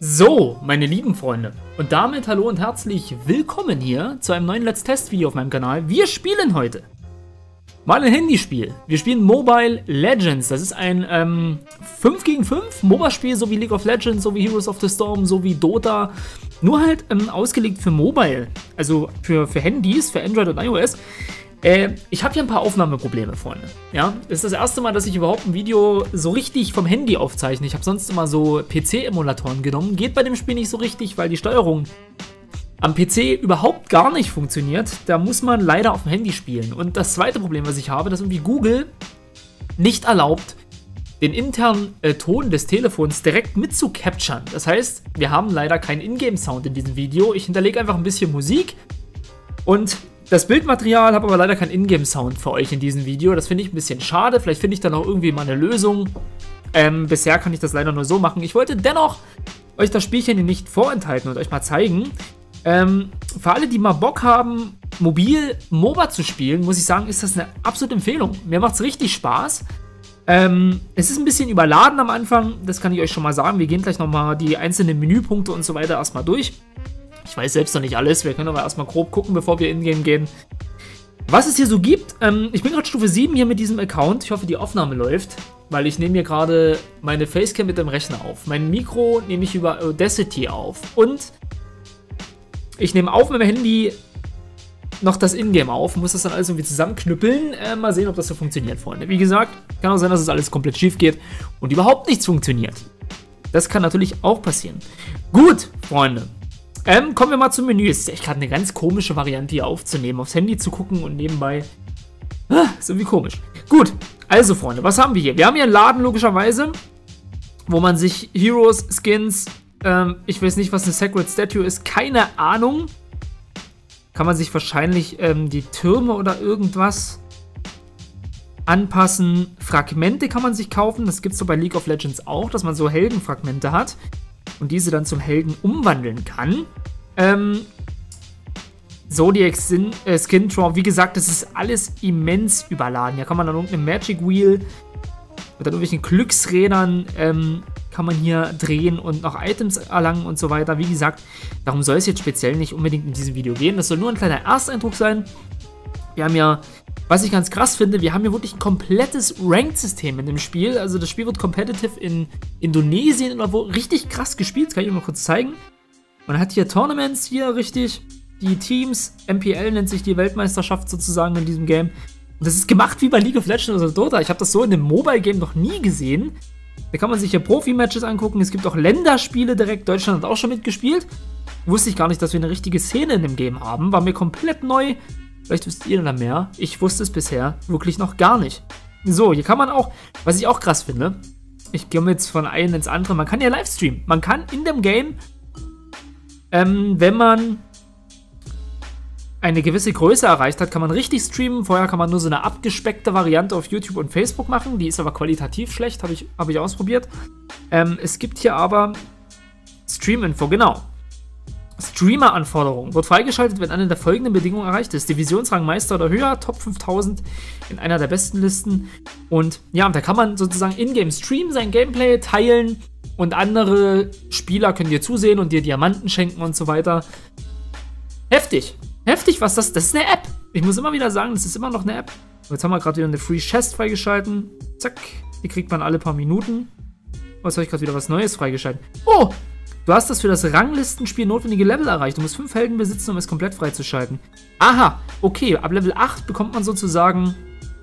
So, meine lieben Freunde, und damit hallo und herzlich willkommen hier zu einem neuen Let's Test Video auf meinem Kanal. Wir spielen heute mal ein Handyspiel. Wir spielen Mobile Legends. Das ist ein 5 gegen 5 MOBA-Spiel, so wie League of Legends, so wie Heroes of the Storm, so wie Dota. Nur halt ausgelegt für Mobile, also für Handys, für Android und iOS. Ich habe hier ein paar Aufnahmeprobleme, Freunde. Ja, das ist das erste Mal, dass ich überhaupt ein Video so richtig vom Handy aufzeichne. Ich habe sonst immer so PC-Emulatoren genommen. Geht bei dem Spiel nicht so richtig, weil die Steuerung am PC überhaupt gar nicht funktioniert. Da muss man leider auf dem Handy spielen. Und das zweite Problem, was ich habe, dass irgendwie Google nicht erlaubt, den internen Ton des Telefons direkt mit zu capturen. Das heißt, wir haben leider keinen Ingame-Sound in diesem Video. Ich hinterlege einfach ein bisschen Musik und das Bildmaterial, habe aber leider keinen Ingame-Sound für euch in diesem Video. Das finde ich ein bisschen schade. Vielleicht finde ich da noch irgendwie mal eine Lösung. Bisher kann ich das leider nur so machen. Ich wollte dennoch euch das Spielchen nicht vorenthalten und euch mal zeigen. Für alle, die mal Bock haben, mobil MOBA zu spielen, muss ich sagen, ist das eine absolute Empfehlung. Mir macht es richtig Spaß. Es ist ein bisschen überladen am Anfang, das kann ich euch schon mal sagen. Wir gehen gleich nochmal die einzelnen Menüpunkte und so weiter erstmal durch. Ich weiß selbst noch nicht alles, wir können aber erstmal grob gucken, bevor wir in-game gehen. Was es hier so gibt, ich bin gerade Stufe 7 hier mit diesem Account. Ich hoffe, die Aufnahme läuft, weil ich nehme hier gerade meine Facecam mit dem Rechner auf. Mein Mikro nehme ich über Audacity auf. Und ich nehme auf mit dem Handy noch das Ingame auf, muss das dann alles irgendwie zusammenknüppeln. Mal sehen, ob das so funktioniert, Freunde. Wie gesagt, kann auch sein, dass es alles komplett schief geht und überhaupt nichts funktioniert. Das kann natürlich auch passieren. Gut, Freunde. Kommen wir mal zum Menü. Es ist echt gerade eine ganz komische Variante hier aufzunehmen, aufs Handy zu gucken und nebenbei. Ist irgendwie komisch. Gut, also Freunde, was haben wir hier? Wir haben hier einen Laden logischerweise, wo man sich Heroes, Skins, ich weiß nicht, was eine Sacred Statue ist, keine Ahnung. Kann man sich wahrscheinlich die Türme oder irgendwas anpassen. Fragmente kann man sich kaufen, das gibt es so bei League of Legends auch, dass man so Heldenfragmente hat und diese dann zum Helden umwandeln kann. Zodiac Skin Draw, wie gesagt, das ist alles immens überladen. Hier kann man dann irgendeine Magic Wheel mit dann irgendwelchen Glücksrädern kann man hier drehen und noch Items erlangen und so weiter. Wie gesagt, darum soll es jetzt speziell nicht unbedingt in diesem Video gehen. Das soll nur ein kleiner Ersteindruck sein. Wir haben ja, was ich ganz krass finde, wir haben hier wirklich ein komplettes Ranked-System in dem Spiel. Also das Spiel wird competitive in Indonesien oder wo richtig krass gespielt. Das kann ich euch mal kurz zeigen. Man hat hier Tournaments hier richtig, die Teams, MPL nennt sich die Weltmeisterschaft sozusagen in diesem Game. Und das ist gemacht wie bei League of Legends oder Dota. Ich habe das so in dem Mobile-Game noch nie gesehen. Da kann man sich hier Profi-Matches angucken. Es gibt auch Länderspiele direkt. Deutschland hat auch schon mitgespielt. Wusste ich gar nicht, dass wir eine richtige Szene in dem Game haben. War mir komplett neu. Vielleicht wisst ihr da mehr. Ich wusste es bisher wirklich noch gar nicht. So, hier kann man auch, was ich auch krass finde, ich gehe jetzt von einem ins andere, man kann ja Livestreamen. Man kann in dem Game, wenn man eine gewisse Größe erreicht hat, kann man richtig streamen. Vorher kann man nur so eine abgespeckte Variante auf YouTube und Facebook machen. Die ist aber qualitativ schlecht, habe ich ausprobiert. Es gibt hier aber Stream-Info, genau. Streamer-Anforderungen. Wird freigeschaltet, wenn eine der folgenden Bedingungen erreicht ist. Divisionsrang Meister oder höher, Top 5000 in einer der besten Listen. Und ja, da kann man sozusagen in-game streamen, sein Gameplay teilen und andere Spieler können dir zusehen und dir Diamanten schenken und so weiter. Heftig. Heftig, was das ist eine App. Ich muss immer wieder sagen, das ist immer noch eine App. Jetzt haben wir gerade wieder eine Free Chest freigeschalten. Zack, die kriegt man alle paar Minuten. Oh, jetzt habe ich gerade wieder was Neues freigeschalten. Oh, du hast das für das Ranglistenspiel notwendige Level erreicht. Du musst 5 Helden besitzen, um es komplett freizuschalten. Aha, okay, ab Level 8 bekommt man sozusagen,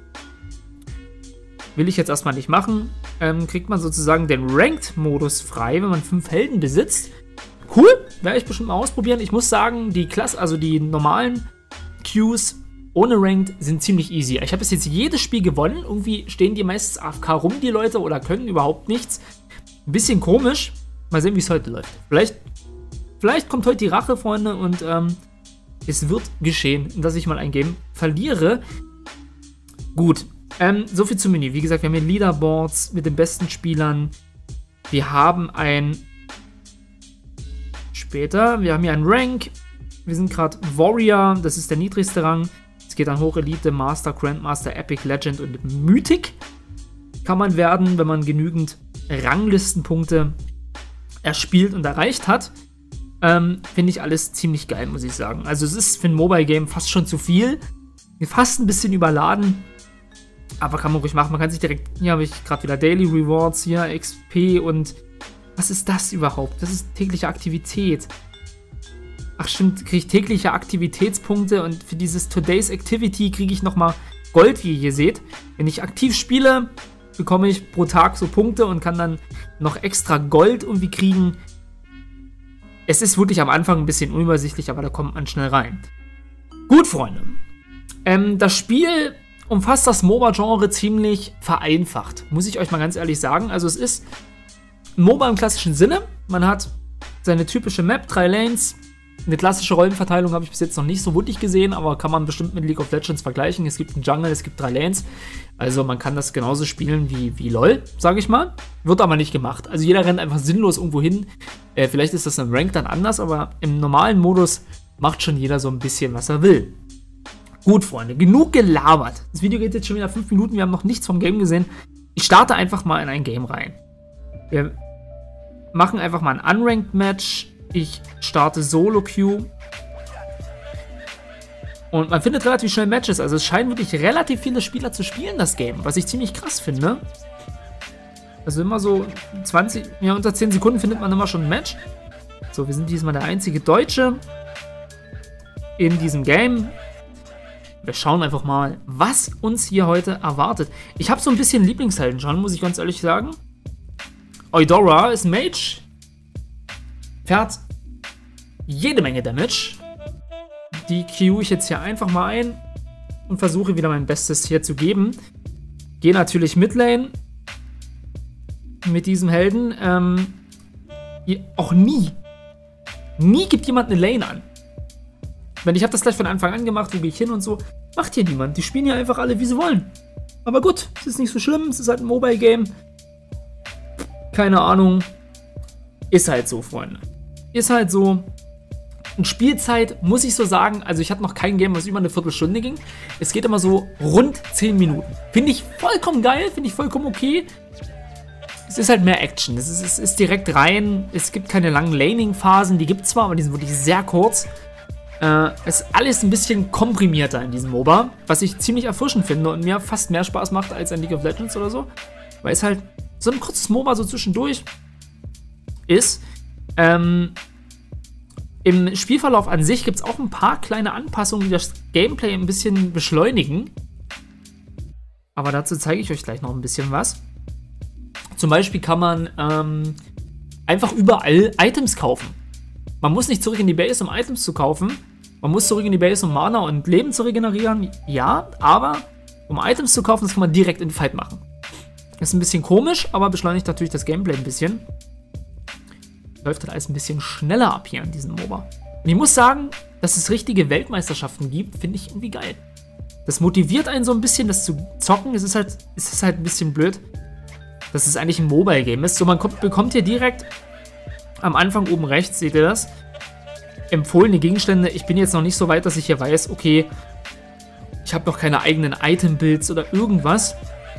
will ich jetzt erstmal nicht machen, kriegt man sozusagen den Ranked-Modus frei, wenn man 5 Helden besitzt. Cool, werde ich bestimmt mal ausprobieren. Ich muss sagen, die also die normalen Queues ohne Ranked sind ziemlich easy. Ich habe bis jetzt jedes Spiel gewonnen. Irgendwie stehen die meistens AFK rum, die Leute, oder können überhaupt nichts. Ein bisschen komisch. Mal sehen, wie es heute läuft. Vielleicht kommt heute die Rache, Freunde, und es wird geschehen, dass ich mal ein Game verliere. Gut, so viel zum Menü. Wie gesagt, wir haben hier Leaderboards mit den besten Spielern. Wir haben wir haben hier einen Rank. Wir sind gerade Warrior, das ist der niedrigste Rang. Es geht dann hoch, Elite, Master, Grandmaster, Epic, Legend und Mythic. Kann man werden, wenn man genügend Ranglistenpunkte erspielt und erreicht hat, finde ich alles ziemlich geil, muss ich sagen. Also es ist für ein Mobile-Game fast schon zu viel, fast ein bisschen überladen, aber kann man ruhig machen. Man kann sich direkt, hier habe ich gerade wieder Daily Rewards, hier XP und was ist das überhaupt? Das ist tägliche Aktivität. Ach stimmt, kriege ich tägliche Aktivitätspunkte und für dieses Today's Activity kriege ich nochmal Gold, wie ihr hier seht. Wenn ich aktiv spiele, bekomme ich pro Tag so Punkte und kann dann noch extra Gold irgendwie kriegen. Es ist wirklich am Anfang ein bisschen unübersichtlich, aber da kommt man schnell rein. Gut, Freunde. Das Spiel umfasst das MOBA-Genre ziemlich vereinfacht, muss ich euch mal ganz ehrlich sagen. Also es ist ein MOBA im klassischen Sinne. Man hat seine typische Map, 3 Lanes. Eine klassische Rollenverteilung habe ich bis jetzt noch nicht so wirklich gesehen, aber kann man bestimmt mit League of Legends vergleichen. Es gibt einen Jungle, es gibt 3 Lanes. Also man kann das genauso spielen wie LoL, sage ich mal. Wird aber nicht gemacht. Also jeder rennt einfach sinnlos irgendwo hin. Vielleicht ist das im Rank dann anders, aber im normalen Modus macht schon jeder so ein bisschen, was er will. Gut, Freunde, genug gelabert. Das Video geht jetzt schon wieder 5 Minuten, wir haben noch nichts vom Game gesehen. Ich starte einfach mal in ein Game rein. Wir machen einfach mal ein Unranked Match. Ich starte Solo-Queue. Und man findet relativ schnell Matches. Also es scheinen wirklich relativ viele Spieler zu spielen, das Game. Was ich ziemlich krass finde. Also immer so 20, ja unter 10 Sekunden findet man immer schon ein Match. So, wir sind diesmal der einzige Deutsche in diesem Game. Wir schauen einfach mal, was uns hier heute erwartet. Ich habe so ein bisschen Lieblingshelden schon, muss ich ganz ehrlich sagen. Eudora ist Mage. Fährt jede Menge Damage. Die queue ich jetzt hier einfach mal ein und versuche wieder mein Bestes hier zu geben. Gehe natürlich Midlane mit diesem Helden. Auch nie gibt jemand eine Lane an. Wenn ich habe das gleich von Anfang an gemacht, wo gehe ich hin und so. Macht hier niemand. Die spielen ja einfach alle, wie sie wollen. Aber gut, es ist nicht so schlimm. Es ist halt ein Mobile-Game. Keine Ahnung. Ist halt so, Freunde. Ist halt so. Und Spielzeit, muss ich so sagen, also ich hatte noch kein Game, was über eine Viertelstunde ging. Es geht immer so rund 10 Minuten. Finde ich vollkommen geil, finde ich vollkommen okay. Es ist halt mehr Action. Es ist direkt rein. Es gibt keine langen Laning-Phasen. Die gibt es zwar, aber die sind wirklich sehr kurz. Es ist alles ein bisschen komprimierter in diesem MOBA, was ich ziemlich erfrischend finde und mir fast mehr Spaß macht als ein League of Legends oder so. Weil es halt so ein kurzes MOBA so zwischendurch ist. Im Spielverlauf an sich gibt es auch ein paar kleine Anpassungen, die das Gameplay ein bisschen beschleunigen. Aber dazu zeige ich euch gleich noch ein bisschen was. Zum Beispiel kann man einfach überall Items kaufen. Man muss nicht zurück in die Base, um Items zu kaufen. Man muss zurück in die Base, um Mana und Leben zu regenerieren. Ja, aber um Items zu kaufen, das kann man direkt in den Fight machen. Das ist ein bisschen komisch, aber beschleunigt natürlich das Gameplay ein bisschen. Läuft halt alles ein bisschen schneller ab hier in diesem MOBA. Und ich muss sagen, dass es richtige Weltmeisterschaften gibt, finde ich irgendwie geil. Das motiviert einen so ein bisschen, das zu zocken. Es ist halt ein bisschen blöd, dass es eigentlich ein Mobile-Game ist. So, man bekommt hier direkt am Anfang oben rechts, seht ihr das? Empfohlene Gegenstände. Ich bin jetzt noch nicht so weit, dass ich hier weiß, okay, ich habe noch keine eigenen Item-Builds oder irgendwas.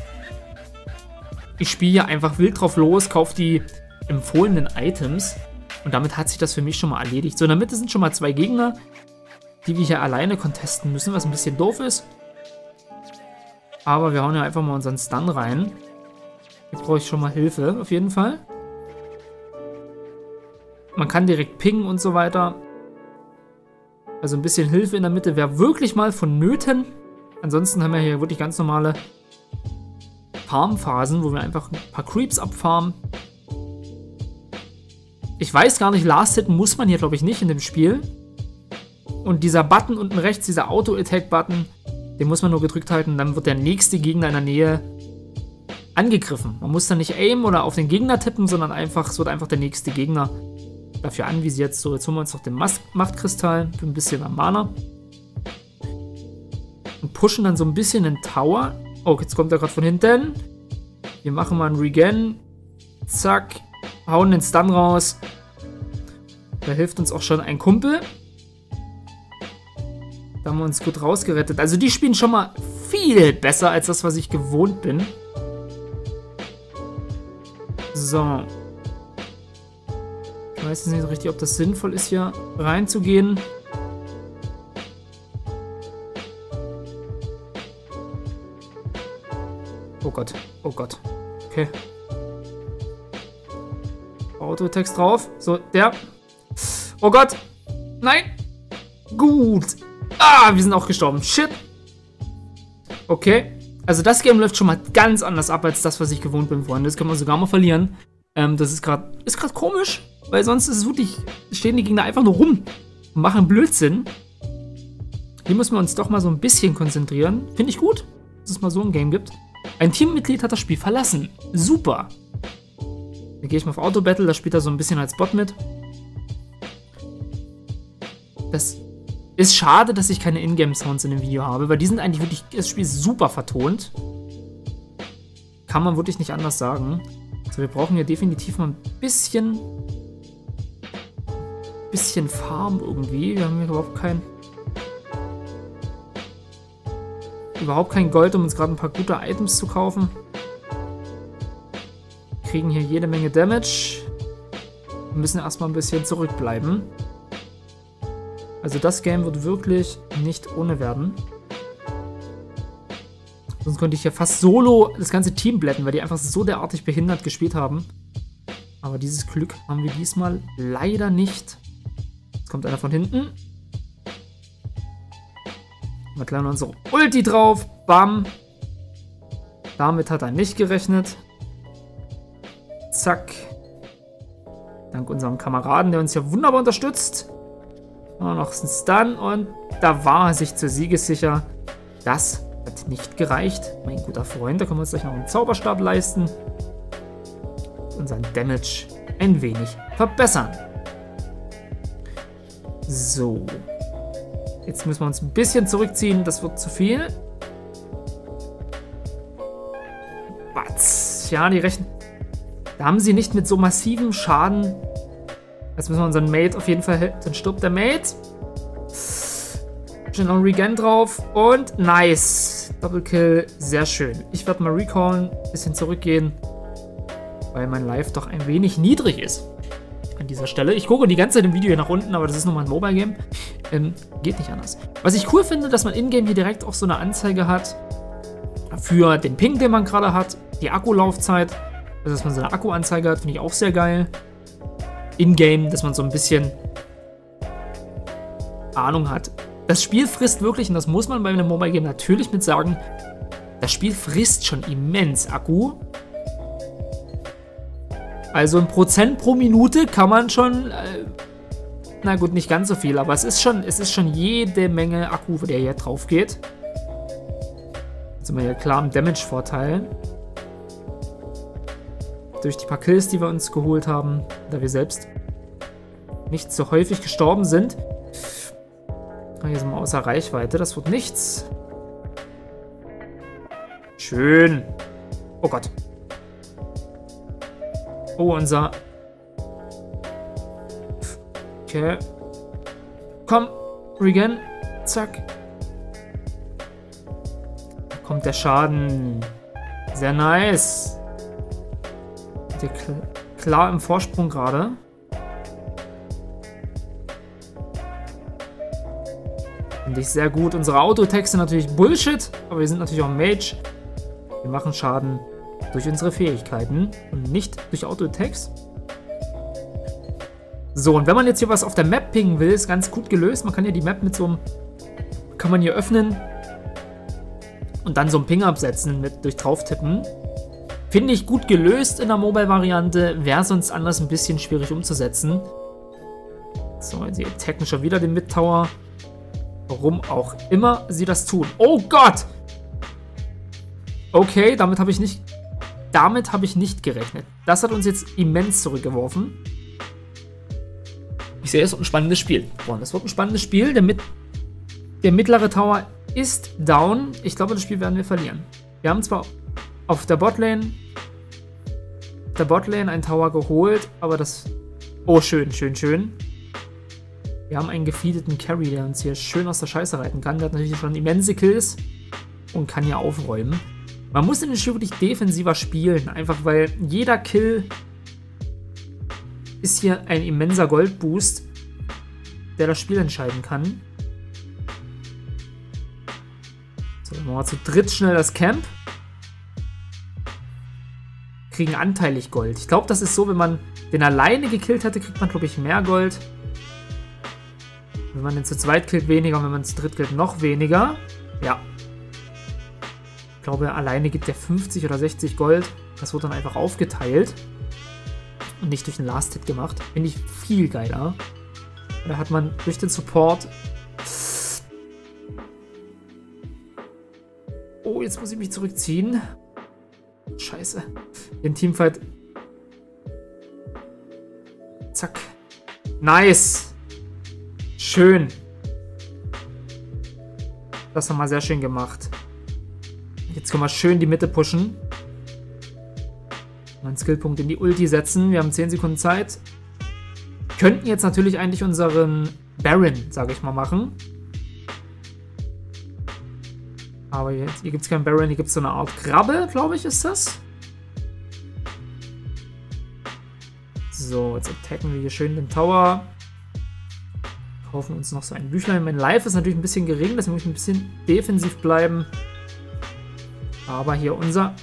Ich spiele hier einfach wild drauf los, kaufe die empfohlenen Items und damit hat sich das für mich schon mal erledigt. So, in der Mitte sind schon mal 2 Gegner, die wir hier alleine contesten müssen, was ein bisschen doof ist. Aber wir hauen ja einfach mal unseren Stun rein. Jetzt brauche ich schon mal Hilfe, auf jeden Fall. Man kann direkt pingen und so weiter. Also ein bisschen Hilfe in der Mitte wäre wirklich mal vonnöten. Ansonsten haben wir hier wirklich ganz normale Farmphasen, wo wir einfach ein paar Creeps abfarmen. Ich weiß gar nicht, Last Hit muss man hier, glaube ich, nicht in dem Spiel. Und dieser Button unten rechts, dieser Auto-Attack-Button, den muss man nur gedrückt halten, dann wird der nächste Gegner in der Nähe angegriffen. Man muss dann nicht aimen oder auf den Gegner tippen, sondern es wird einfach der nächste Gegner dafür anvisiert. So, jetzt holen wir uns noch den Machtkristall für ein bisschen mehr Mana. Und pushen dann so ein bisschen den Tower. Oh, jetzt kommt er gerade von hinten. Wir machen mal einen Regen. Zack. Hauen den Stun raus. Da hilft uns auch schon ein Kumpel. Da haben wir uns gut rausgerettet. Also die spielen schon mal viel besser als das, was ich gewohnt bin. So. weiß jetzt nicht richtig, ob das sinnvoll ist, hier reinzugehen. Oh Gott, oh Gott. Okay. Autotext drauf. So, der. Oh Gott. Nein. Gut. Ah, wir sind auch gestorben. Shit. Okay. Also das Game läuft schon mal ganz anders ab, als das, was ich gewohnt bin, Freunde. Das kann man sogar mal verlieren. Das ist gerade komisch, weil sonst ist es wirklich, stehen die Gegner einfach nur rum und machen Blödsinn. Hier müssen wir uns doch mal so ein bisschen konzentrieren. Finde ich gut, dass es mal so ein Game gibt. Ein Teammitglied hat das Spiel verlassen. Super. Dann gehe ich mal auf Auto-Battle, da spielt er so ein bisschen als Bot mit. Das ist schade, dass ich keine Ingame-Sounds in dem Video habe, weil die sind eigentlich wirklich, das Spiel ist super vertont. Kann man wirklich nicht anders sagen. Also wir brauchen hier definitiv mal ein bisschen Farm irgendwie. Wir haben hier überhaupt kein Gold, um uns gerade ein paar gute Items zu kaufen. Wir kriegen hier jede Menge Damage. Wir müssen erstmal ein bisschen zurückbleiben. Also das Game wird wirklich nicht ohne werden. Sonst könnte ich hier fast solo das ganze Team blätten, weil die einfach so derartig behindert gespielt haben. Aber dieses Glück haben wir diesmal leider nicht. Jetzt kommt einer von hinten. Mal klein unsere Ulti drauf. Bam. Damit hat er nicht gerechnet. Zack. Dank unserem Kameraden, der uns ja wunderbar unterstützt. Noch ein Stun und da war er sich zur Siegessicher. Das hat nicht gereicht. Mein guter Freund, da können wir uns gleich noch einen Zauberstab leisten. Unseren Damage ein wenig verbessern. So. Jetzt müssen wir uns ein bisschen zurückziehen. Das wird zu viel. Batz. Ja, die rechnen. Da haben sie nicht mit so massivem Schaden. Jetzt müssen wir unseren Mate auf jeden Fall. Dann stirbt der Mate. Schon noch ein Regen drauf. Und nice. Doppelkill. Sehr schön. Ich werde mal recallen. Ein bisschen zurückgehen. Weil mein Life doch ein wenig niedrig ist. An dieser Stelle. Ich gucke die ganze Zeit im Video hier nach unten, aber das ist nur mal ein Mobile-Game. Geht nicht anders. Was ich cool finde, dass man in-game hier direkt auch so eine Anzeige hat. Für den Ping, den man gerade hat. Die Akkulaufzeit. Also, dass man so eine Akkuanzeige hat, finde ich auch sehr geil. In-game, dass man so ein bisschen Ahnung hat. Das Spiel frisst wirklich, und das muss man bei einem Mobile Game natürlich mit sagen, das Spiel frisst schon immens Akku. Also ein Prozent pro Minute kann man schon, na gut, nicht ganz so viel, aber es ist schon jede Menge Akku, der hier drauf geht. Jetzt sind wir hier klar im Damage-Vorteil. Durch die paar Kills, die wir uns geholt haben, da wir selbst nicht so häufig gestorben sind. Hier sind wir außer Reichweite, das wird nichts. Schön. Oh Gott. Oh, unser... Okay. Komm, Regen. Zack. Da kommt der Schaden. Sehr nice. Der klar im Vorsprung gerade. Finde ich sehr gut. Unsere Autotexte sind natürlich Bullshit, aber wir sind natürlich auch Mage. Wir machen Schaden durch unsere Fähigkeiten und nicht durch Autotext. So, und wenn man jetzt hier was auf der Map pingen will, ist ganz gut gelöst. Man kann hier die Map mit so einem... Kann man hier öffnen und dann so einen Ping absetzen mit durch drauftippen. Finde ich gut gelöst in der Mobile-Variante. Wäre sonst anders ein bisschen schwierig umzusetzen. So, sie attacken schon wieder den Mid-Tower. Warum auch immer sie das tun. Oh Gott! Okay, damit habe ich nicht gerechnet. Das hat uns jetzt immens zurückgeworfen. Ich sehe, es wird ein spannendes Spiel. Boah, das wird ein spannendes Spiel. Der mittlere Tower ist down. Ich glaube, das Spiel werden wir verlieren. Wir haben zwar auf der Botlane einen Tower geholt, aber das... Oh, schön, schön, schön. Wir haben einen gefeedeten Carry, der uns hier schön aus der Scheiße reiten kann. Der hat natürlich schon immense Kills und kann hier aufräumen. Man muss in dem Spiel wirklich defensiver spielen, einfach weil jeder Kill ist hier ein immenser Goldboost, der das Spiel entscheiden kann. So, machen wir zu dritt schnell das Camp. Kriegen anteilig Gold. Ich glaube, das ist so, wenn man den alleine gekillt hätte, kriegt man, glaube ich, mehr Gold. Wenn man den zu zweit killt, weniger. Und wenn man zu dritt killt, noch weniger. Ja. Ich glaube, alleine gibt der 50 oder 60 Gold. Das wird dann einfach aufgeteilt. Und nicht durch den Last-Hit gemacht. Finde ich viel geiler. Da hat man durch den Support... Oh, jetzt muss ich mich zurückziehen. Scheiße. Den Teamfight. Zack. Nice. Schön. Das haben wir sehr schön gemacht. Jetzt können wir schön die Mitte pushen. Einen Skillpunkt in die Ulti setzen. Wir haben 10 Sekunden Zeit. Könnten jetzt natürlich eigentlich unseren Baron, sage ich mal, machen. Aber hier gibt es keinen Baron, hier gibt es so eine Art Krabbe, glaube ich, ist das. So, jetzt attacken wir hier schön den Tower. Kaufen uns noch so ein Büchlein. Mein Life ist natürlich ein bisschen gering, deswegen muss ich ein bisschen defensiv bleiben. Aber hier unser...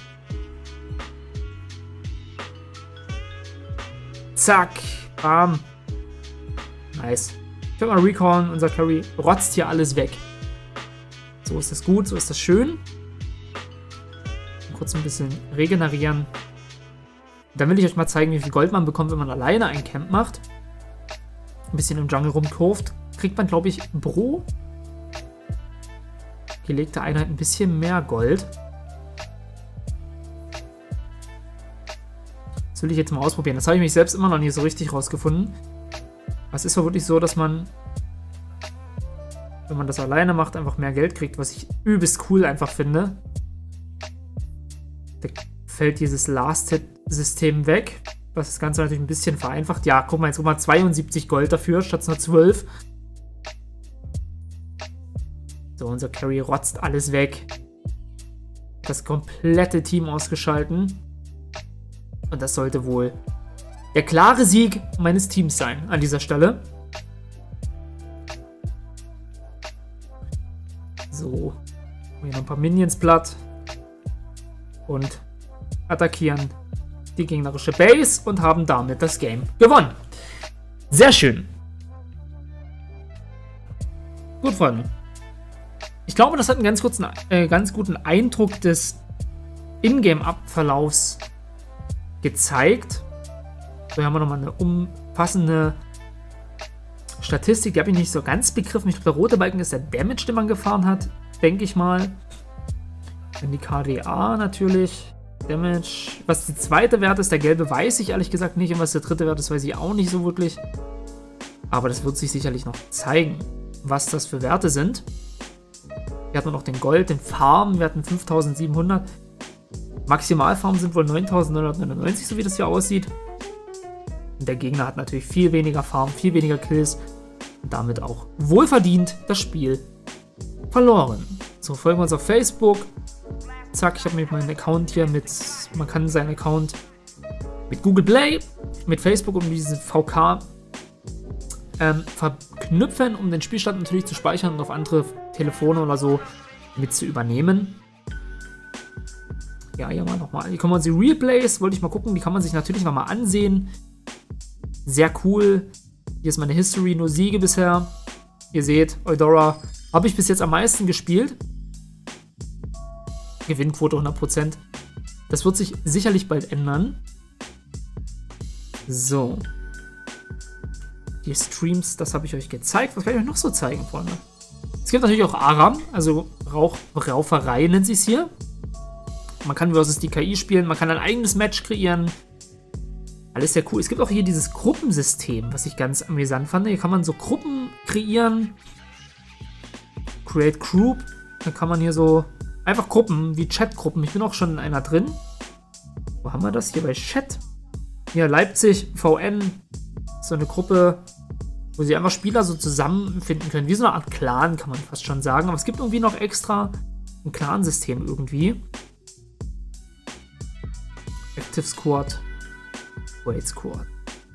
Zack, bam. Nice. Ich will mal recallen, unser Carry rotzt hier alles weg. So ist das gut, so ist das schön. Kurz ein bisschen regenerieren. Dann will ich euch mal zeigen, wie viel Gold man bekommt, wenn man alleine ein Camp macht. Ein bisschen im Jungle rumkurft. Kriegt man, glaube ich, pro gelegte Einheit ein bisschen mehr Gold. Das will ich jetzt mal ausprobieren. Das habe ich mich selbst immer noch nicht so richtig rausgefunden. Es ist doch wirklich so, dass man, wenn man das alleine macht, einfach mehr Geld kriegt, was ich übelst cool einfach finde. Da fällt dieses Last-Hit-System weg, was das Ganze natürlich ein bisschen vereinfacht. Ja, guck mal, jetzt mal 72 Gold dafür, statt nur 12. So, unser Carry rotzt alles weg. Das komplette Team ausgeschalten. Und das sollte wohl der klare Sieg meines Teams sein an dieser Stelle. So, hier noch ein paar Minions platt und attackieren die gegnerische Base und haben damit das Game gewonnen. Sehr schön. Gut, Freunde. Ich glaube, das hat einen ganz guten Eindruck des Ingame-Verlaufs gezeigt. So, haben wir nochmal eine umfassende Statistik, die habe ich nicht so ganz begriffen. Ich glaube, der rote Balken ist der Damage, den man gefahren hat, denke ich mal. Dann die KDA natürlich. Damage. Was die zweite Wert ist, der gelbe, weiß ich ehrlich gesagt nicht. Und was der dritte Wert ist, weiß ich auch nicht so wirklich. Aber das wird sich sicherlich noch zeigen, was das für Werte sind. Hier hatten wir noch den Gold, den Farm. Wir hatten 5700. Maximalfarm sind wohl 9999, so wie das hier aussieht. Und der Gegner hat natürlich viel weniger Farm, viel weniger Kills. Und damit auch wohlverdient das Spiel verloren. So, folgen wir uns auf Facebook. Zack, ich habe mir meinen Account hier mit, man kann seinen Account mit Google Play, mit Facebook, um diesen VK verknüpfen, um den Spielstand natürlich zu speichern und auf andere Telefone oder so mit zu übernehmen. Ja, hier mal nochmal. Hier kommen wir uns die Replays, wollte ich mal gucken, die kann man sich natürlich nochmal ansehen. Sehr cool. Hier ist meine History, nur Siege bisher. Ihr seht, Eudora habe ich bis jetzt am meisten gespielt. Gewinnquote 100%. Das wird sich sicherlich bald ändern. So. Die Streams, das habe ich euch gezeigt. Was kann ich euch noch so zeigen, Freunde? Es gibt natürlich auch Aram, also Rauferei nennt sich es hier. Man kann versus die KI spielen, man kann ein eigenes Match kreieren. Alles sehr cool. Es gibt auch hier dieses Gruppensystem, was ich ganz amüsant fand. Hier kann man so Gruppen kreieren. Create Group. Dann kann man hier so einfach Gruppen, wie Chatgruppen. Ich bin auch schon in einer drin. Wo haben wir das? Hier bei Chat. Hier Leipzig, VN. So eine Gruppe, wo sie einfach Spieler so zusammenfinden können. Wie so eine Art Clan, kann man fast schon sagen. Aber es gibt irgendwie noch extra ein Clan-System irgendwie. Active Squad. Wait Squad.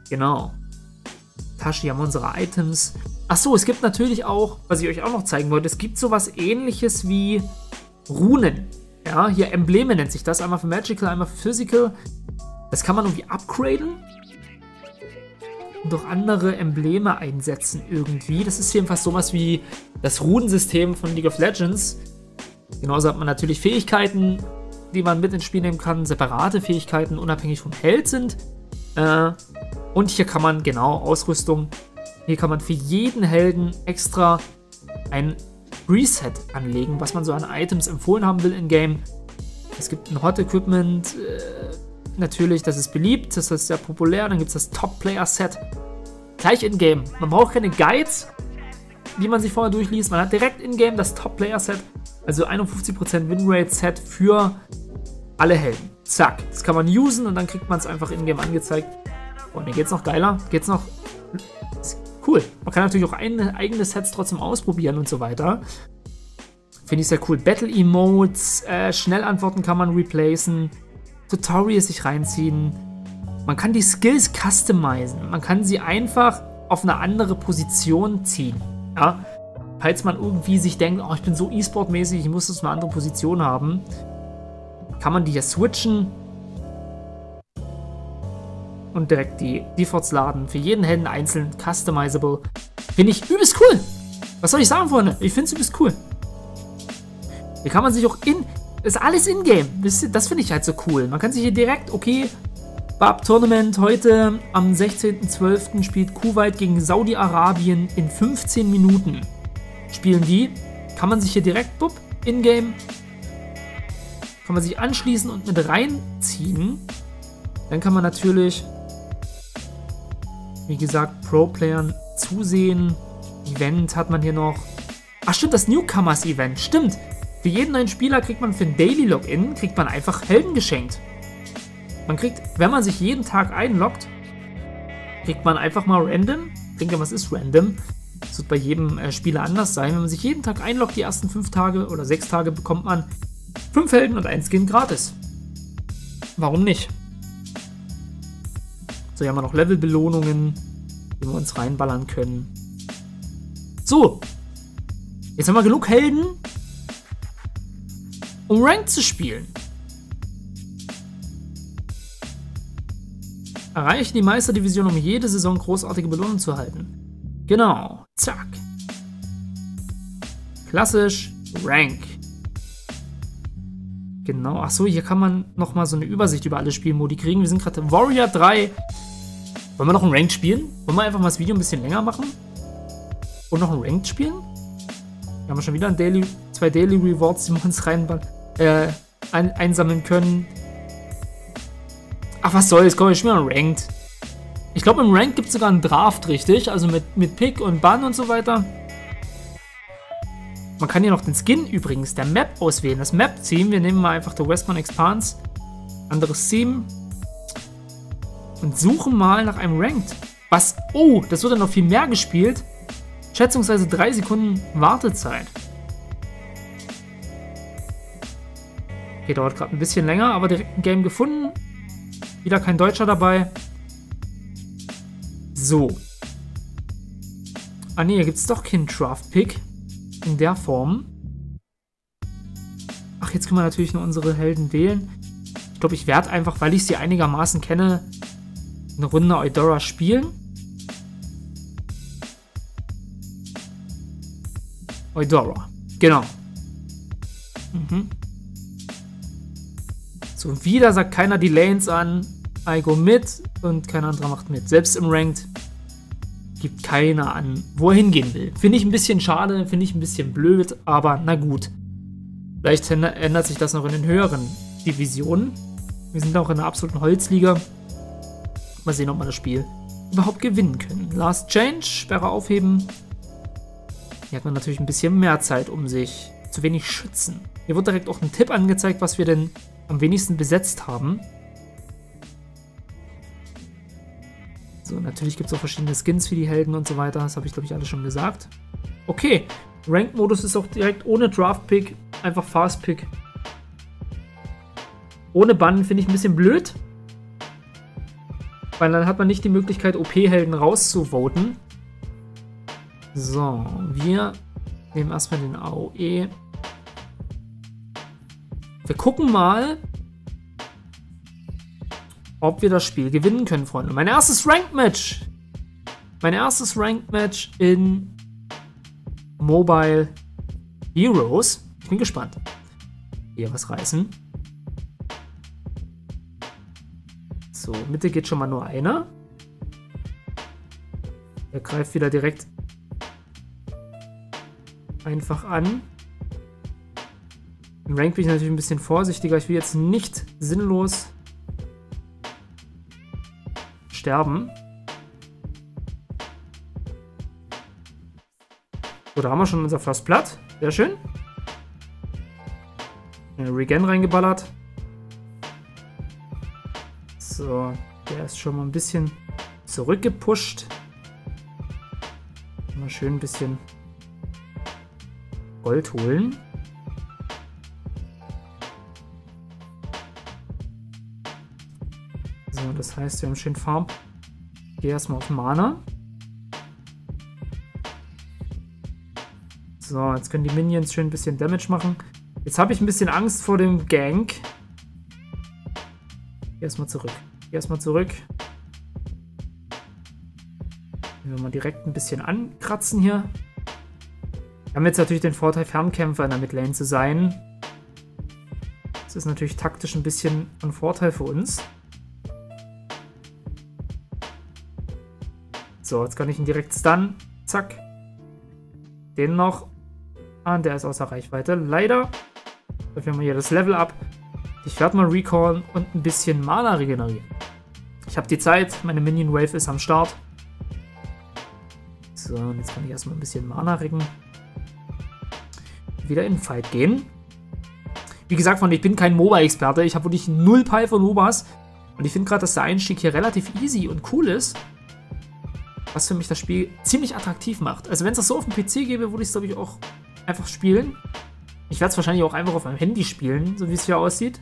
Genau. Tasche, hier haben wir unsere Items. Achso, es gibt natürlich auch, was ich euch auch noch zeigen wollte, es gibt sowas ähnliches wie Runen. Ja, hier Embleme nennt sich das. Einmal für Magical, einmal für Physical. Das kann man irgendwie upgraden. Und auch andere Embleme einsetzen irgendwie. Das ist jedenfalls sowas wie das Runensystem von League of Legends. Genauso hat man natürlich Fähigkeiten, die man mit ins Spiel nehmen kann. Separate Fähigkeiten, unabhängig vom Held sind. Und hier kann man, genau, Ausrüstung. Hier kann man für jeden Helden extra ein Reset anlegen, was man so an Items empfohlen haben will in-game. Es gibt ein Hot Equipment, natürlich, das ist beliebt, das ist sehr populär. Dann gibt es das Top-Player-Set, gleich in-game. Man braucht keine Guides, die man sich vorher durchliest. Man hat direkt in-game das Top-Player-Set, also 51% Winrate-Set für alle Helden. Zack, das kann man usen und dann kriegt man es einfach in-game angezeigt. Und dann geht's noch geiler, geht's noch... Cool. Man kann natürlich auch eigene Sets trotzdem ausprobieren und so weiter. Finde ich sehr cool. Battle-Emotes, Schnellantworten kann man replacen, Tutorials sich reinziehen. Man kann die Skills customizen. Man kann sie einfach auf eine andere Position ziehen. Ja? Falls man irgendwie sich denkt, oh, ich bin so E-Sport-mäßig, ich muss jetzt eine andere Position haben, kann man die hier switchen und direkt die Defaults laden. Für jeden Helden einzeln, customizable. Finde ich übelst cool. Was soll ich sagen, Freunde? Ich finde es übelst cool. Hier kann man sich auch das ist alles in-game. Das finde ich halt so cool. Man kann sich hier direkt, okay, Bab Tournament heute am 16.12. spielt Kuwait gegen Saudi-Arabien in 15 Minuten. Spielen die. Kann man sich hier direkt, bupp, in-game, kann man sich anschließen und mit reinziehen. Dann kann man natürlich, wie gesagt, Pro-Playern zusehen. Event hat man hier noch. Ach stimmt, das Newcomers-Event, stimmt. Für jeden neuen Spieler kriegt man für ein Daily Login, kriegt man einfach Helden geschenkt. Man kriegt, wenn man sich jeden Tag einloggt, kriegt man einfach mal random, ich denke, was ist random? Das wird bei jedem Spieler anders sein. Wenn man sich jeden Tag einloggt, die ersten 5 Tage oder 6 Tage, bekommt man 5 Helden und 1 Skin gratis. Warum nicht? So, hier haben wir noch Levelbelohnungen, die wir uns reinballern können. So, jetzt haben wir genug Helden, um Ranked zu spielen. Erreiche die Meisterdivision, um jede Saison großartige Belohnungen zu erhalten. Genau, zack. Klassisch, Rank. Genau, achso, hier kann man nochmal so eine Übersicht über alle Spielmodi kriegen. Wir sind gerade Warrior 3. Wollen wir noch ein Ranked spielen? Wollen wir einfach mal das Video ein bisschen länger machen? Und noch ein Ranked spielen? Wir haben schon wieder 2 Daily Rewards, die wir uns einsammeln können. Ach, was soll's, komm, ich spiele mal Ranked. Ich glaube, im Ranked gibt es sogar einen Draft, richtig? Also mit Pick und Ban und so weiter. Man kann hier noch den Skin übrigens, der Map auswählen. Das Map-Theme, wir nehmen mal einfach der Westman Expanse. Anderes Theme. Und suchen mal nach einem Ranked. Was? Oh, das wird dann noch viel mehr gespielt. Schätzungsweise 3 Sekunden Wartezeit. Okay, dauert gerade ein bisschen länger, aber direkt ein Game gefunden. Wieder kein Deutscher dabei. So. Ah ne, hier gibt es doch keinen Draft-Pick. In der Form. Ach, jetzt können wir natürlich nur unsere Helden wählen. Ich glaube, ich werde einfach, weil ich sie einigermaßen kenne, eine Runde Eudora spielen. Eudora. Genau. So, wieder sagt keiner die Lanes an. I go mit und kein anderer macht mit. Selbst im Ranked gibt keiner an, wo er hingehen will. Finde ich ein bisschen schade, finde ich ein bisschen blöd, aber na gut. Vielleicht ändert sich das noch in den höheren Divisionen. Wir sind auch in der absoluten Holzliga. Mal sehen, ob wir das Spiel überhaupt gewinnen können. Last Change, Sperre aufheben. Hier hat man natürlich ein bisschen mehr Zeit, um sich zu wenig schützen. Hier wird direkt auch ein Tipp angezeigt, was wir denn am wenigsten besetzt haben. So, natürlich gibt es auch verschiedene Skins für die Helden und so weiter. Das habe ich, glaube ich, alles schon gesagt. Okay, Ranked-Modus ist auch direkt ohne Draft-Pick, einfach Fast-Pick. Ohne Bann finde ich ein bisschen blöd. weil dann hat man nicht die Möglichkeit, OP-Helden rauszuvoten. So, wir nehmen erstmal den AOE. Wir gucken mal, ob wir das Spiel gewinnen können, Freunde. Mein erstes Ranked-Match. Mein erstes Ranked-Match in Mobile Heroes. Ich bin gespannt. Hier was reißen. So, Mitte geht schon mal nur einer. Der greift wieder direkt einfach an. Im Rank bin ich natürlich ein bisschen vorsichtiger. Ich will jetzt nicht sinnlos sterben. So, da haben wir schon unser First Blood. Sehr schön. Regen reingeballert. So, der ist schon mal ein bisschen zurückgepusht. Mal schön ein bisschen Gold holen. So, das heißt, wir haben schön Farm. Ich gehe erstmal auf Mana. So, jetzt können die Minions schön ein bisschen Damage machen. Jetzt habe ich ein bisschen Angst vor dem Gank. Erstmal zurück. Erstmal zurück. Wenn wir mal direkt ein bisschen ankratzen hier. Wir haben jetzt natürlich den Vorteil, Fernkämpfer in der Midlane zu sein. Das ist natürlich taktisch ein bisschen ein Vorteil für uns. So, jetzt kann ich ihn direkt stunnen. Zack. Den noch. Ah, der ist außer Reichweite. Leider. Dafür haben wir hier das Level up. Ich werde mal recallen und ein bisschen Mana regenerieren. Ich habe die Zeit. Meine Minion Wave ist am Start. So, und jetzt kann ich erstmal ein bisschen Mana regen. Wieder in den Fight gehen. Wie gesagt, ich bin kein MOBA-Experte. Ich habe wirklich null Peil von MOBAs. Und ich finde gerade, dass der Einstieg hier relativ easy und cool ist. Was für mich das Spiel ziemlich attraktiv macht. Also wenn es das so auf dem PC gäbe, würde ich es, glaube ich, auch einfach spielen. Ich werde es wahrscheinlich auch einfach auf meinem Handy spielen, so wie es hier aussieht.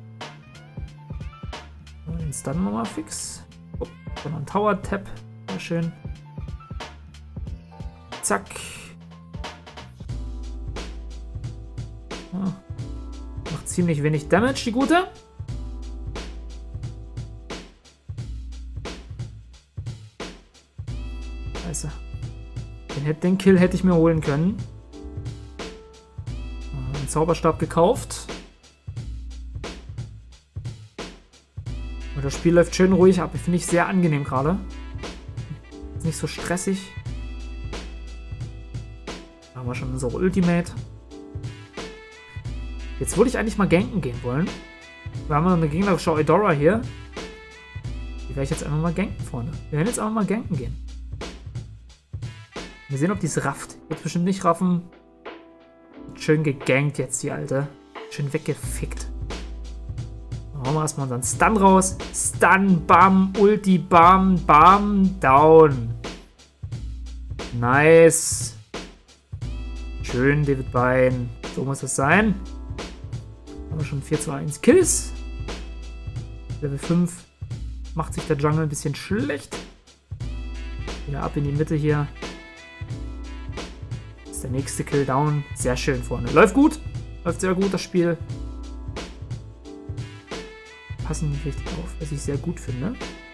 Den stunnen wir mal fix. Oh, dann ein Tower-Tap. Sehr schön. Zack. Macht ziemlich wenig Damage, die gute. Scheiße. Den Kill hätte ich mir holen können. Einen Zauberstab gekauft. Und das Spiel läuft schön ruhig ab. Finde ich sehr angenehm gerade. Ist nicht so stressig. Da haben wir schon unsere Ultimate. Jetzt würde ich eigentlich mal ganken gehen wollen. Wir haben noch eine gegnerische Eudora hier. Die werde ich jetzt einfach mal ganken, Freunde. Wir werden jetzt einfach mal ganken gehen. Wir sehen, ob die es rafft. Wird bestimmt nicht raffen. Schön gegankt jetzt, die Alte. Schön weggefickt. Dann hauen wir erstmal unseren Stun raus. Stun, bam, Ulti, bam, bam, down. Nice. Schön, David Bein. So muss es sein. Haben wir schon 4:1 Kills. Level 5 macht sich der Jungle ein bisschen schlecht. Wieder ab in die Mitte hier. Ist der nächste Kill down. Sehr schön vorne. Läuft gut. Läuft sehr gut, das Spiel. Passen nicht richtig auf, was ich sehr gut finde.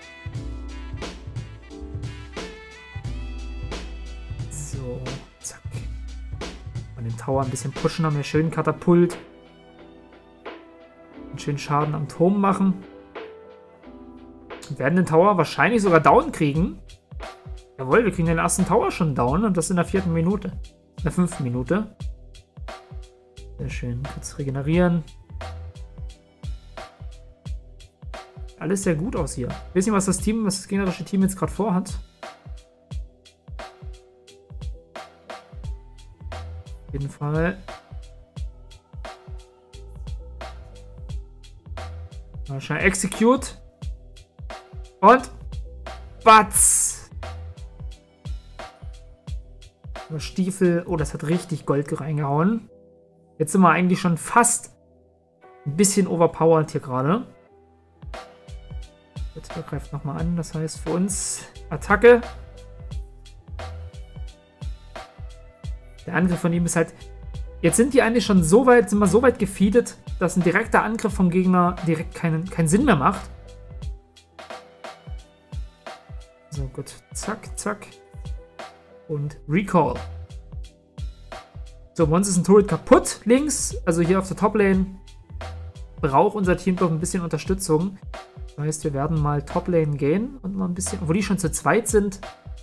So, zack. An den Tower ein bisschen pushen, haben wir schön Katapult. Und schön Schaden am Turm machen. Wir werden den Tower wahrscheinlich sogar down kriegen. Jawohl, wir kriegen den ersten Tower schon down und das in der 4. Minute. In der 5. Minute. Sehr schön. Kurz regenerieren. Alles sehr gut aus hier. Ich weiß nicht, was das gegnerische Team jetzt gerade vorhat. Auf jeden Fall. Mal schnell Execute. Und Batz! Stiefel. Oh, das hat richtig Gold reingehauen. Jetzt sind wir eigentlich schon fast ein bisschen overpowered hier gerade. Gut, der greift nochmal an. Das heißt für uns Attacke. Der Angriff von ihm ist halt... Jetzt sind die eigentlich schon so weit, sind wir so weit gefeedet, dass ein direkter Angriff vom Gegner direkt keinen Sinn mehr macht. So, gut. Zack, zack. Und Recall. So, bei uns ist ein Turret kaputt links. Also hier auf der Top-Lane braucht unser Team doch ein bisschen Unterstützung. Das heißt, wir werden mal Top-Lane gehen und mal ein bisschen... Obwohl die schon zu zweit sind,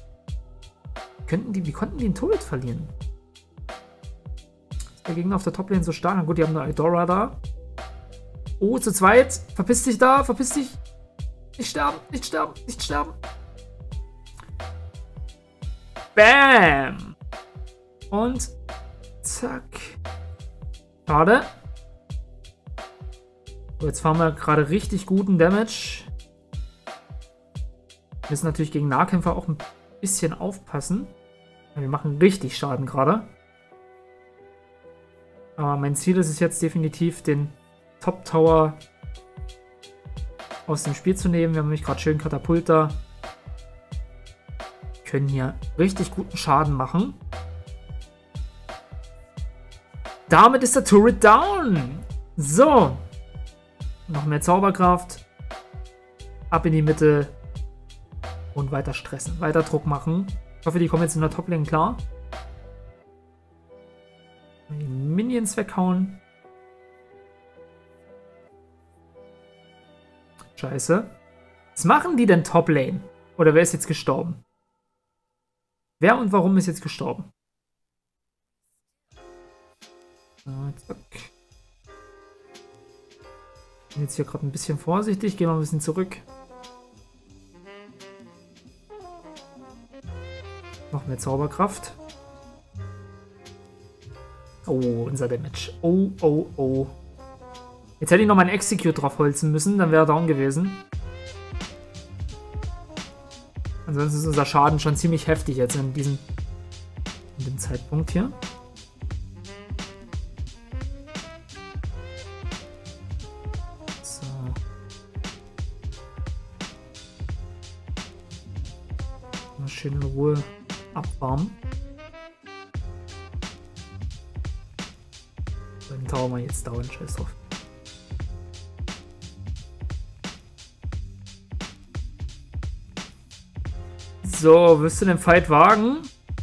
wie konnten die einen Turret verlieren? Ist der Gegner auf der Top-Lane so stark? Na gut, die haben eine Eudora da. Oh, zu zweit. Verpiss dich da, verpiss dich. Nicht sterben, nicht sterben, nicht sterben. Bam! Und zack. Schade. So, jetzt fahren wir gerade richtig guten Damage. Wir müssen natürlich gegen Nahkämpfer auch ein bisschen aufpassen. Wir machen richtig Schaden gerade. Aber mein Ziel ist es jetzt definitiv, den Top Tower aus dem Spiel zu nehmen. Wir haben nämlich gerade schön Katapult da. Können hier richtig guten Schaden machen. Damit ist der Turret down. So. Noch mehr Zauberkraft. Ab in die Mitte. Und weiter stressen. Weiter Druck machen. Ich hoffe, die kommen jetzt in der Top-Lane klar. Die Minions weghauen. Scheiße. Was machen die denn Top-Lane? Oder wer ist jetzt gestorben? Wer und warum ist jetzt gestorben? So, zack. Ich bin jetzt hier gerade ein bisschen vorsichtig. Gehen wir ein bisschen zurück. Noch mehr Zauberkraft. Oh, unser Damage. Oh, oh, oh. Jetzt hätte ich noch meinen Execute drauf holzen müssen, dann wäre er down gewesen. Ansonsten ist unser Schaden schon ziemlich heftig jetzt in dem Zeitpunkt hier. So. Mal schön in Ruhe abwarmen. Den Tower mal jetzt dauern, scheiß drauf. So, wirst du den Fight wagen?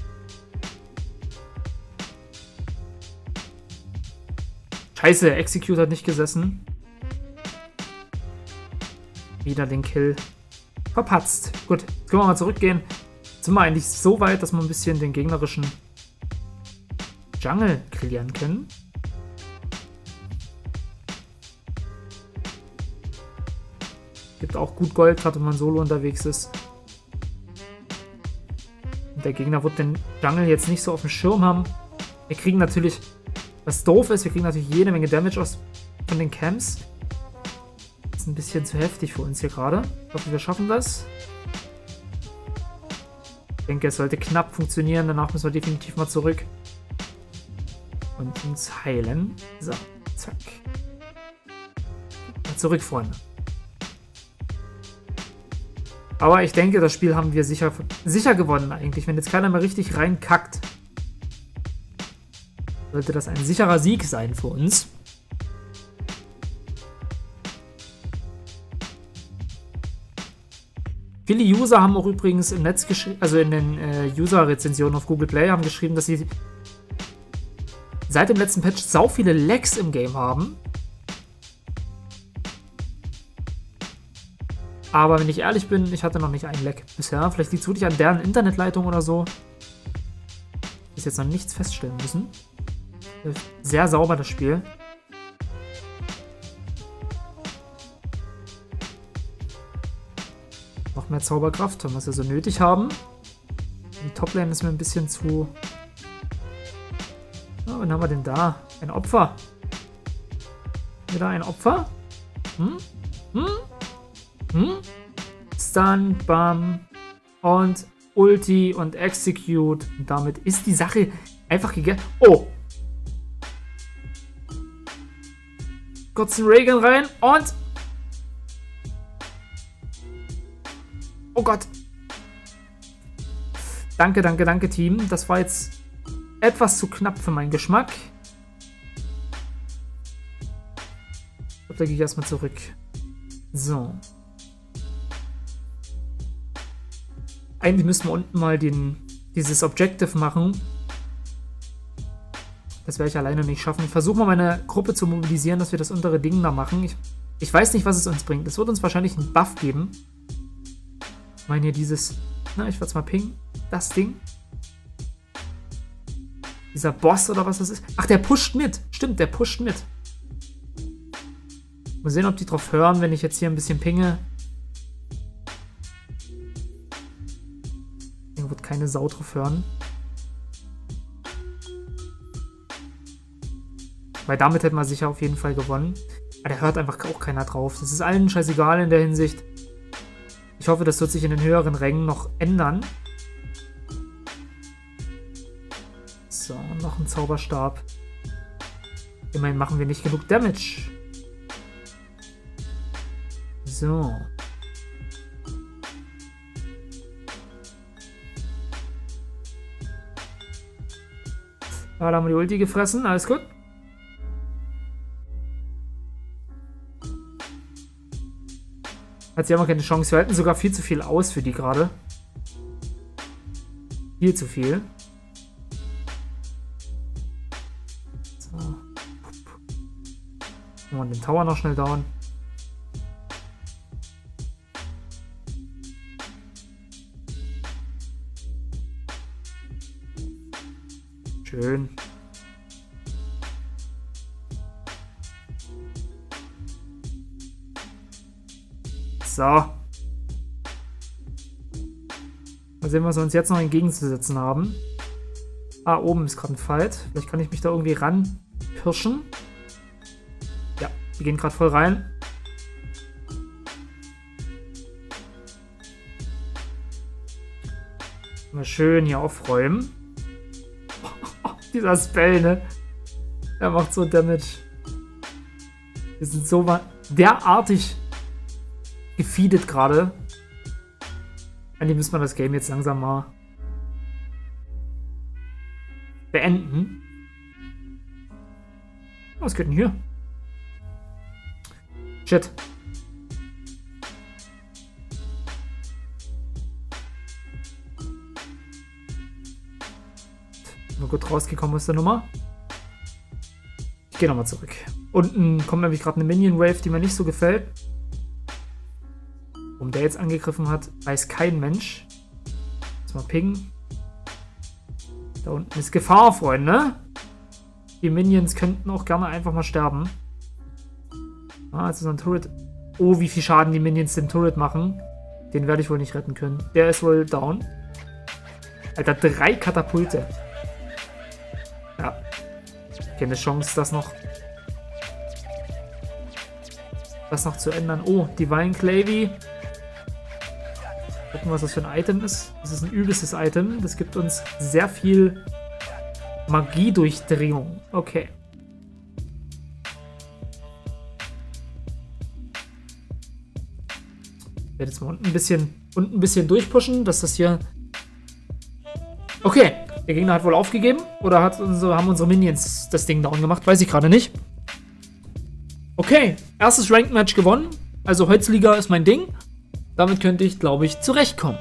Scheiße, Execute hat nicht gesessen. Wieder den Kill verpatzt. Gut, jetzt können wir mal zurückgehen. Jetzt sind wir eigentlich so weit, dass wir ein bisschen den gegnerischen Jungle klären können. Gibt auch gut Gold, gerade wenn man solo unterwegs ist. Und der Gegner wird den Jungle jetzt nicht so auf dem Schirm haben. Wir kriegen natürlich, was doof ist, wir kriegen natürlich jede Menge Damage von den Camps. Das ist ein bisschen zu heftig für uns hier gerade. Ich hoffe, wir schaffen das. Ich denke, es sollte knapp funktionieren. Danach müssen wir definitiv mal zurück. Und uns heilen. So, zack. Mal zurück, Freunde. Aber ich denke, das Spiel haben wir sicher gewonnen eigentlich. Wenn jetzt keiner mehr richtig reinkackt, sollte das ein sicherer Sieg sein für uns. Viele User haben auch übrigens im Netz geschrieben, also in den User-Rezensionen auf Google Play, haben geschrieben, dass sie seit dem letzten Patch sau viele Lags im Game haben. Aber wenn ich ehrlich bin, ich hatte noch nicht einen Lag bisher. Vielleicht liegt es wirklich an deren Internetleitung oder so. Bis jetzt noch nichts feststellen müssen. Sehr sauber das Spiel. Noch mehr Zauberkraft, wenn wir es ja so nötig haben. Die Toplane ist mir ein bisschen zu... Oh, wen haben wir denn da? Ein Opfer. Wieder ein Opfer? Stun, Bam und Ulti und Execute. Und damit ist die Sache einfach gegessen. Oh! Kurz einen Reagan rein und Oh Gott. Danke, danke, danke, Team. Das war jetzt etwas zu knapp für meinen Geschmack. Ich glaube, da gehe ich erstmal zurück. So. Eigentlich müssen wir unten mal dieses Objective machen. Das werde ich alleine nicht schaffen. Ich versuche mal meine Gruppe zu mobilisieren, dass wir das untere Ding da machen. Ich weiß nicht, was es uns bringt. Es wird uns wahrscheinlich einen Buff geben. Ich meine hier dieses... Na, ich werde es mal pingen. Das Ding. Dieser Boss oder was das ist. Ach, der pusht mit. Stimmt, der pusht mit. Mal sehen, ob die drauf hören, wenn ich jetzt hier ein bisschen pinge. Hier wird keine Sau drauf hören. Weil damit hätten wir sicher auf jeden Fall gewonnen. Aber da hört einfach auch keiner drauf. Das ist allen scheißegal in der Hinsicht. Ich hoffe, das wird sich in den höheren Rängen noch ändern. So, noch ein Zauberstab. Immerhin machen wir nicht genug Damage. So. Da haben wir die Ulti gefressen, alles gut. Hat sie aber keine Chance. Wir halten sogar viel zu viel aus für die gerade. Viel zu viel. So. Machen wir den Tower noch schnell down. Schön. So. Mal sehen, was wir uns jetzt noch entgegenzusetzen haben. Ah, oben ist gerade ein Fight. Vielleicht kann ich mich da irgendwie ranpirschen. Ja, wir gehen gerade voll rein. Mal schön hier aufräumen. Dieser Spell, ne? Er macht so Damage. Wir sind so derartig gefeedet gerade. Eigentlich müssen wir das Game jetzt langsam mal beenden. Was geht denn hier? Shit. Nur gut rausgekommen aus der Nummer. Ich gehe nochmal zurück. Unten kommt nämlich gerade eine Minion Wave, die mir nicht so gefällt. Warum der jetzt angegriffen hat, weiß kein Mensch. Jetzt mal pingen. Da unten ist Gefahr, Freunde. Die Minions könnten auch gerne einfach mal sterben. Ah, jetzt ist ein Turret. Oh, wie viel Schaden die Minions dem Turret machen. Den werde ich wohl nicht retten können. Der ist wohl down. Alter, 3 Katapulte. Ja. Keine Chance, das noch zu ändern. Oh, Divine Clavey. Gucken, was das für ein Item ist. Das ist ein übelstes Item. Das gibt uns sehr viel Magiedurchdringung. Okay. Ich werde jetzt mal unten ein bisschen durchpushen, dass das hier... Okay, der Gegner hat wohl aufgegeben. Oder haben unsere Minions das Ding down gemacht? Weiß ich gerade nicht. Okay, erstes Ranked Match gewonnen. Also Holzliga ist mein Ding. Damit könnte ich, glaube ich, zurechtkommen.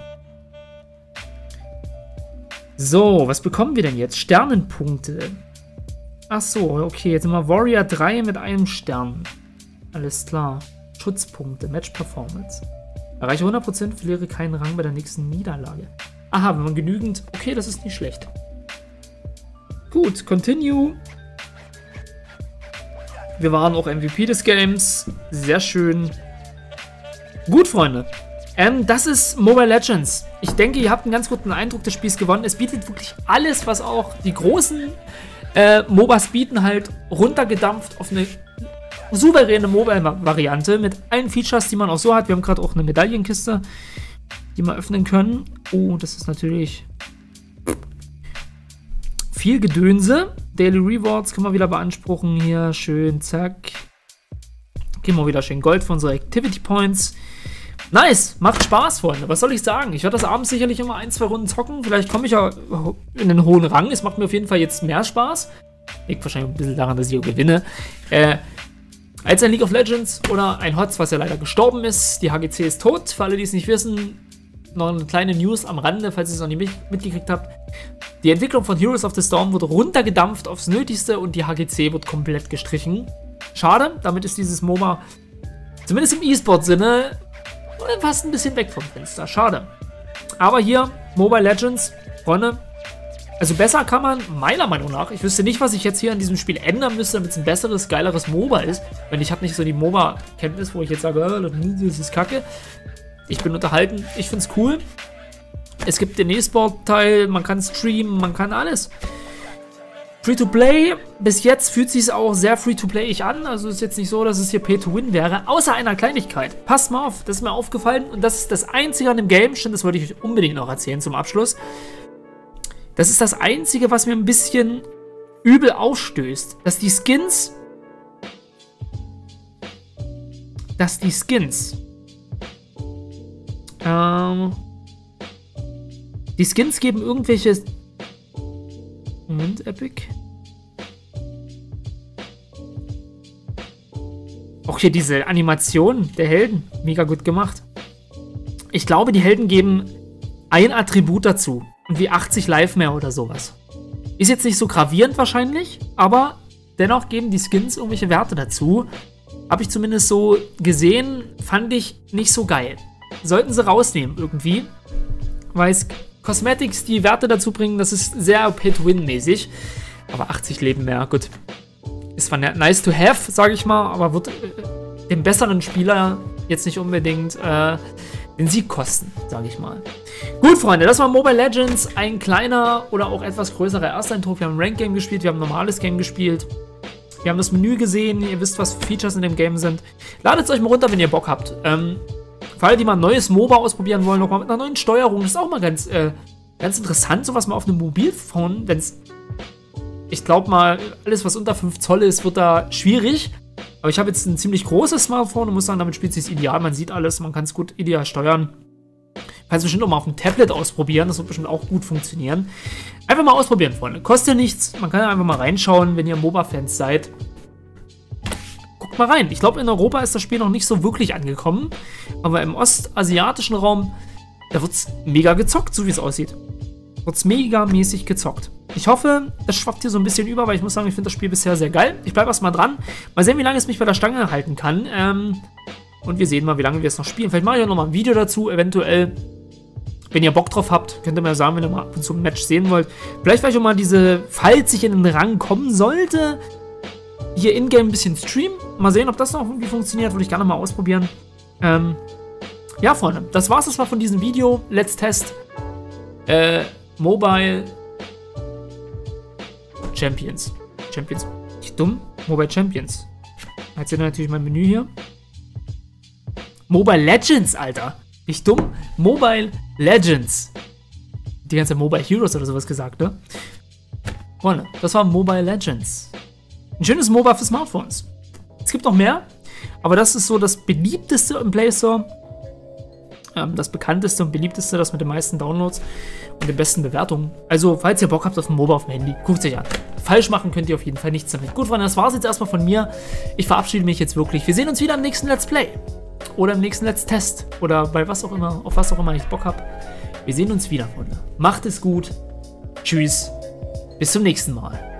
So, was bekommen wir denn jetzt? Sternenpunkte. Ach so, okay, jetzt sind wir Warrior 3 mit einem Stern. Alles klar. Schutzpunkte, Match Performance. Erreiche 100%, verliere keinen Rang bei der nächsten Niederlage. Aha, wenn man genügend... Okay, das ist nicht schlecht. Gut, continue. Wir waren auch MVP des Games. Sehr schön. Gut, Freunde. Das ist Mobile Legends. Ich denke, ihr habt einen ganz guten Eindruck des Spiels gewonnen. Es bietet wirklich alles, was auch die großen MOBAs bieten, halt runtergedampft auf eine souveräne Mobile-Variante mit allen Features, die man auch so hat. Wir haben gerade auch eine Medaillenkiste, die wir öffnen können. Oh, das ist natürlich viel Gedönse. Daily Rewards können wir wieder beanspruchen. Hier schön, zack. Geben wir wieder schön Gold für unsere Activity Points. Nice, macht Spaß, Freunde. Was soll ich sagen? Ich werde das abends sicherlich immer 1, 2 Runden zocken. Vielleicht komme ich ja in einen hohen Rang. Es macht mir auf jeden Fall jetzt mehr Spaß. Liegt wahrscheinlich ein bisschen daran, dass ich auch gewinne. Als ein League of Legends oder ein HOTS, was ja leider gestorben ist. Die HGC ist tot. Für alle, die es nicht wissen, noch eine kleine News am Rande, falls ihr es noch nicht mitgekriegt habt. Die Entwicklung von Heroes of the Storm wurde runtergedampft aufs Nötigste und die HGC wird komplett gestrichen. Schade, damit ist dieses MOBA, zumindest im E-Sport-Sinne, fast ein bisschen weg vom Fenster. Schade. Aber hier, Mobile Legends, Freunde, also besser kann man, meiner Meinung nach, ich wüsste nicht, was ich jetzt hier an diesem Spiel ändern müsste, damit es ein besseres, geileres MOBA ist. Wenn ich habe nicht so die MOBA-Kenntnis, wo ich jetzt sage, das ist kacke. Ich bin unterhalten, ich finde es cool. Es gibt den E-Sport-Teil, man kann streamen, man kann alles. Free-to-Play, bis jetzt fühlt es sich auch sehr free-to-play-ig an. Also ist jetzt nicht so, dass es hier Pay-to-Win wäre, außer einer Kleinigkeit. Passt mal auf, das ist mir aufgefallen und das ist das Einzige an dem Game, stimmt, das wollte ich euch unbedingt noch erzählen zum Abschluss. Das ist das Einzige, was mir ein bisschen übel aufstößt, dass die Skins geben irgendwelche... Moment, Epic. Auch hier diese Animation der Helden, mega gut gemacht. Ich glaube, die Helden geben ein Attribut dazu und wie 80 Live mehr oder sowas. Ist jetzt nicht so gravierend wahrscheinlich, aber dennoch geben die Skins irgendwelche Werte dazu. Habe ich zumindest so gesehen, fand ich nicht so geil. Sollten sie rausnehmen irgendwie, weil es Cosmetics, die Werte dazu bringen, das ist sehr Pay-to-Win-mäßig. Aber 80 Leben mehr, gut. Ist zwar nice to have, sage ich mal, aber wird dem besseren Spieler jetzt nicht unbedingt den Sieg kosten, sage ich mal. Gut, Freunde, das war Mobile Legends. Ein kleiner oder auch etwas größerer Ersteindruck. Wir haben ein Rank-Game gespielt, wir haben ein normales Game gespielt. Wir haben das Menü gesehen, ihr wisst, was für Features in dem Game sind. Ladet es euch mal runter, wenn ihr Bock habt. Für alle, die mal ein neues MOBA ausprobieren wollen, nochmal mit einer neuen Steuerung, das ist auch mal ganz interessant, sowas mal auf einem Mobilphone, wenn es, ich glaube mal, alles, was unter 5 Zoll ist, wird da schwierig. Aber ich habe jetzt ein ziemlich großes Smartphone und muss sagen, damit spielt es sich ideal, man sieht alles, man kann es gut ideal steuern. Ich kann es bestimmt auch mal auf dem Tablet ausprobieren, das wird bestimmt auch gut funktionieren. Einfach mal ausprobieren, Freunde, kostet ja nichts, man kann einfach mal reinschauen, wenn ihr MOBA-Fans seid. Guckt mal rein. Ich glaube, in Europa ist das Spiel noch nicht so wirklich angekommen. Aber im ostasiatischen Raum, da wird es mega gezockt, so wie es aussieht. Wird es mega-mäßig gezockt. Ich hoffe, es schwappt hier so ein bisschen über, weil ich muss sagen, ich finde das Spiel bisher sehr geil. Ich bleibe erstmal dran. Mal sehen, wie lange es mich bei der Stange halten kann. Und wir sehen mal, wie lange wir es noch spielen. Vielleicht mache ich auch noch mal ein Video dazu, eventuell. Wenn ihr Bock drauf habt, könnt ihr mir sagen, wenn ihr mal ab und zu ein Match sehen wollt. Vielleicht auch mal diese, falls ich in den Rang kommen sollte, hier in-game ein bisschen streamen. Mal sehen, ob das noch irgendwie funktioniert. Würde ich gerne mal ausprobieren. Ja, Freunde, das war's erstmal von diesem Video. Let's Test Mobile Champions. Nicht dumm? Mobile Champions. Jetzt seht ihr natürlich mein Menü hier. Mobile Legends, Alter. Nicht dumm? Mobile Legends. Die ganze Mobile Heroes oder sowas gesagt, ne? Freunde, das war Mobile Legends. Ein schönes MOBA für Smartphones. Es gibt noch mehr, aber das ist so das beliebteste im Play Store. Das bekannteste und beliebteste, das mit den meisten Downloads und den besten Bewertungen. Also, falls ihr Bock habt auf ein MOBA auf dem Handy, guckt es euch an. Falsch machen könnt ihr auf jeden Fall nichts damit. Gut, Freunde, das war es jetzt erstmal von mir. Ich verabschiede mich jetzt wirklich. Wir sehen uns wieder im nächsten Let's Play. Oder im nächsten Let's Test. Oder bei was auch immer, auf was auch immer ich Bock habe. Wir sehen uns wieder, Freunde. Macht es gut. Tschüss. Bis zum nächsten Mal.